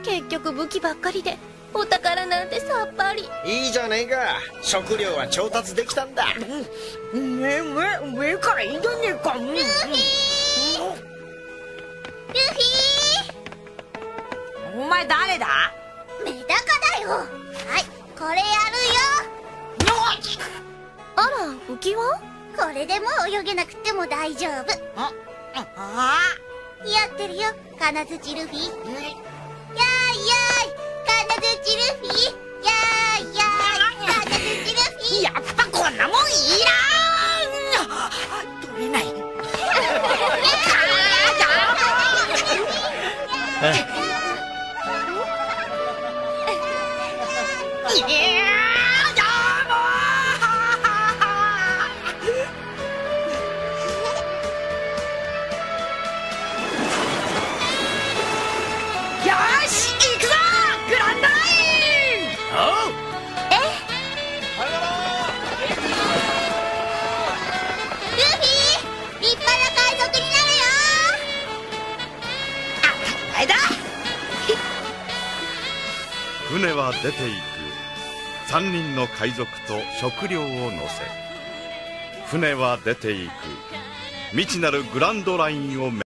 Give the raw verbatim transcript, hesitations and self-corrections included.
結局武器ばっかりでお宝なんてさっぱり。 いいじゃねえか、食料は調達できたんだ。 うん、ねえ上上からいいじゃねえか。ルフィー、ルフィー、お前誰だ？ メダカだよ。はい、これやるよ。 あら、浮き輪？ これでもう泳げなくても大丈夫。 ああやってるよ、金槌ルフィ。やーいやーい、金槌ルフィ。やーいやーい、金槌ルフィ。 やっぱこんなもんいらん。取れない。 船は出ていく。三人の海賊と食料を乗せ、船は出ていく。未知なるグランドラインを目